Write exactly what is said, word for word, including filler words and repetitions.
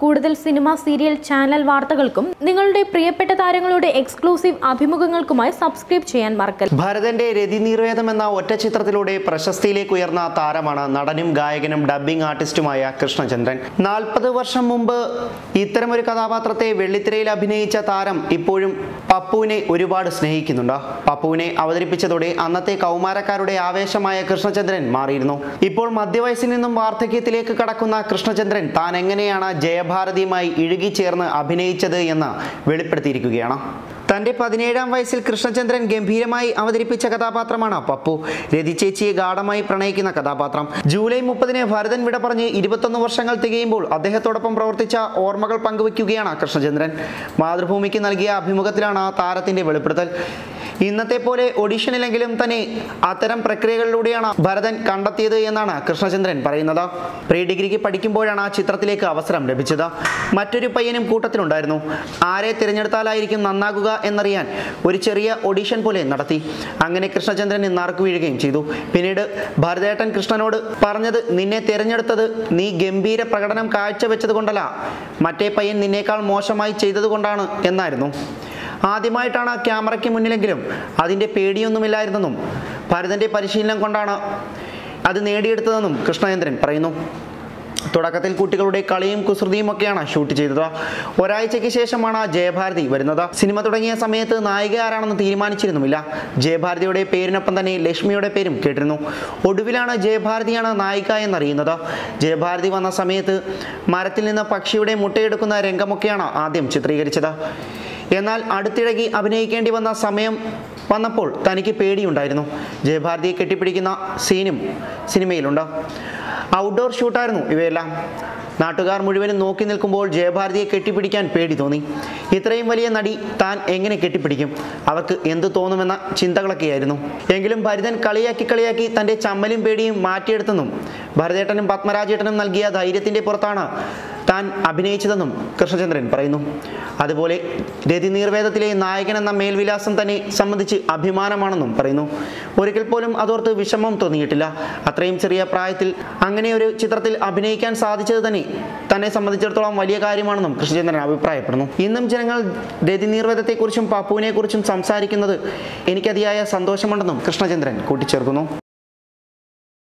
കൂടുതൽ cinema, serial, channel വാർത്തകൾക്കും നിങ്ങളുടെ പ്രിയപ്പെട്ട താരങ്ങളുടെ എക്സ്ക്ലൂസീവ് അഭിമുഖങ്ങൾക്കുമായി സബ്സ്ക്രൈബ് ചെയ്യാൻ മറക്കരുത്. ഭരതന്റെ രതിനിർവേദം എന്ന ഒറ്റ ചിത്രത്തിലൂടെ പ്രശസ്തിയിലേക്ക് ഉയർന്ന താരമാണ് നടനും ഗായകനും ഡബ്ബിംഗ് ആർട്ടിസ്റ്റുമായ കൃഷ്ണചന്ദ്രൻ. നാൽപ്പത് വർഷം മുമ്പ് ഇത്തരമൊരു കഥാപാത്രത്തെ വെള്ളിത്തിരയിൽ അഭിനയിച്ച താരം ഇപ്പോഴും പപ്പുവിനെ ഒരുപാട് സ്നേഹിക്കുന്നുണ്ട്. പപ്പുവിനെ അവതരിപ്പിച്ചതോടെ അന്നത്തെ കൗമാരക്കാരുടെ ആവേശമായ കൃഷ്ണചന്ദ്രൻ മാറിയിരുന്നു. ഇപ്പോൾ മധ്യവയസ്സിൽ നിന്നും വാർദ്ധക്യത്തിലേക്ക് കടക്കുന്ന കൃഷ്ണചന്ദ്രൻ താൻ എങ്ങനെയാണ് ജയഭാരതിയുമായി ഇഴുകിച്ചേർന്ന് അഭിനയിച്ചത് എന്ന് വെളിപ്പെടുത്തിയിരിക്കുകയാണ്. തൻ്റെ പതിനേഴാം വയസ്സിൽ കൃഷ്ണചന്ദ്രൻ ഗംഭീരമായി അവതരിപ്പിച്ച കഥാപാത്രമാണ് പപ്പു. രതി ചേച്ചിയെ ഗാഢമായി പ്രണയിക്കുന്ന കഥാപാത്രം. ജൂലൈ മുപ്പതിന് ഭരതൻ വിട പറഞ്ഞ് ഇരുപത്തൊന്ന് വർഷങ്ങൾ തികയുമ്പോൾ അദ്ദേഹത്തോടൊപ്പം പ്രവർത്തിച്ച ഓർമ്മകൾ പങ്കുവയ്ക്കുകയാണ് കൃഷ്ണചന്ദ്രൻ. മാതൃഭൂമിക്ക് നൽകിയ അഭിമുഖത്തിലാണ് താരത്തിൻ്റെ വെളിപ്പെടുത്തൽ. ഇന്നത്തെ പോലെ ഓഡിഷനിലെങ്കിലും തന്നെ അത്തരം പ്രക്രിയകളിലൂടെയാണ് ഭരതൻ കണ്ടെത്തിയത് എന്നാണ് കൃഷ്ണചന്ദ്രൻ പറയുന്നത്. പ്രീ ഡിഗ്രിക്ക് പഠിക്കുമ്പോഴാണ് ചിത്രത്തിലേക്ക് അവസരം ലഭിച്ചത്. മറ്റൊരു പയ്യനും കൂട്ടത്തിലുണ്ടായിരുന്നു. ആരെ തിരഞ്ഞെടുത്താലായിരിക്കും നന്നാകുക എന്നറിയാൻ ഒരു ചെറിയ ഓഡിഷൻ പോലെ നടത്തി. അങ്ങനെ കൃഷ്ണചന്ദ്രൻ നറുക്ക് വീഴുകയും ചെയ്തു. പിന്നീട് ഭരതേട്ടൻ കൃഷ്ണനോട് പറഞ്ഞത്, നിന്നെ തിരഞ്ഞെടുത്തത് നീ ഗംഭീര പ്രകടനം കാഴ്ചവെച്ചത് കൊണ്ടല്ല, മറ്റേ പയ്യൻ നിന്നേക്കാൾ മോശമായി ചെയ്തതുകൊണ്ടാണ് എന്നായിരുന്നു. ആദ്യമായിട്ടാണ് ക്യാമറയ്ക്ക് മുന്നിലെങ്കിലും അതിൻ്റെ പേടിയൊന്നുമില്ലായിരുന്നെന്നും ഭരതൻ്റെ പരിശീലനം കൊണ്ടാണ് അത് നേടിയെടുത്തതെന്നും കൃഷ്ണചന്ദ്രൻ പറയുന്നു. തുടക്കത്തിൽ കുട്ടികളുടെ കളിയും കുസൃതിയും ഒക്കെയാണ് ഷൂട്ട് ചെയ്തത്. ഒരാഴ്ചയ്ക്ക് ശേഷമാണ് ജയഭാരതി വരുന്നത്. സിനിമ തുടങ്ങിയ സമയത്ത് നായിക ആരാണെന്ന് തീരുമാനിച്ചിരുന്നുമില്ല. ജയഭാരതിയുടെ പേരിനൊപ്പം തന്നെ ലക്ഷ്മിയുടെ പേരും കേട്ടിരുന്നു. ഒടുവിലാണ് ജയഭാരതിയാണ് നായിക എന്നറിയുന്നത്. ജയഭാരതി വന്ന സമയത്ത് മരത്തിൽ നിന്ന് പക്ഷിയുടെ മുട്ടയെടുക്കുന്ന രംഗമൊക്കെയാണ് ആദ്യം ചിത്രീകരിച്ചത്. എന്നാൽ അടുത്തിടയ്ക്ക് അഭിനയിക്കേണ്ടി വന്ന സമയം വന്നപ്പോൾ തനിക്ക് പേടിയുണ്ടായിരുന്നു. ജയഭാരതിയെ കെട്ടിപ്പിടിക്കുന്ന സീനും സിനിമയിലുണ്ട്. ഔട്ട്ഡോർ ഷൂട്ടായിരുന്നു ഇവയെല്ലാം. നാട്ടുകാർ മുഴുവനും നോക്കി നിൽക്കുമ്പോൾ ജയഭാരതിയെ കെട്ടിപ്പിടിക്കാൻ പേടി തോന്നി. ഇത്രയും വലിയ നടി താൻ എങ്ങനെ കെട്ടിപ്പിടിക്കും? അവർക്ക് എന്ത് തോന്നുമെന്ന ചിന്തകളൊക്കെയായിരുന്നു. എങ്കിലും ഭരതൻ കളിയാക്കി കളിയാക്കി തൻ്റെ ചമ്മലും പേടിയും മാറ്റിയെടുത്തെന്നും ഭരതേട്ടനും പത്മരാജേട്ടനും നൽകിയ ധൈര്യത്തിൻ്റെ പുറത്താണ് താൻ അഭിനയിച്ചതെന്നും കൃഷ്ണചന്ദ്രൻ പറയുന്നു. അതുപോലെ രതിനിർവേദത്തിലെ നായകൻ എന്ന മേൽവിലാസം തന്നെ സംബന്ധിച്ച് അഭിമാനമാണെന്നും പറയുന്നു. ഒരിക്കൽ പോലും അതോർത്ത് വിഷമം തോന്നിയിട്ടില്ല. അത്രയും ചെറിയ പ്രായത്തിൽ അങ്ങനെ ഒരു ചിത്രത്തിൽ അഭിനയിക്കാൻ സാധിച്ചത് തന്നെ തന്നെ സംബന്ധിച്ചിടത്തോളം വലിയ കാര്യമാണെന്നും കൃഷ്ണചന്ദ്രൻ അഭിപ്രായപ്പെടുന്നു. ഇന്നും ജനങ്ങൾ രതിനിർവേദത്തെക്കുറിച്ചും പപ്പുവിനെക്കുറിച്ചും സംസാരിക്കുന്നത് എനിക്കതിയായ സന്തോഷമുണ്ടെന്നും കൃഷ്ണചന്ദ്രൻ കൂട്ടിച്ചേർക്കുന്നു.